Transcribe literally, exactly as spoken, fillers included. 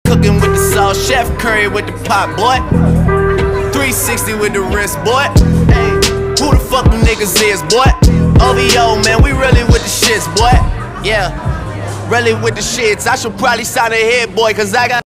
cooking with the sauce, Chef Curry with the pot, boy. three sixty with the wrist, boy. Hey, who the fuck them niggas is, boy? O V O, man, we really with the shits, boy. Yeah, really with the shits. I should probably sign a hit, boy, cause I got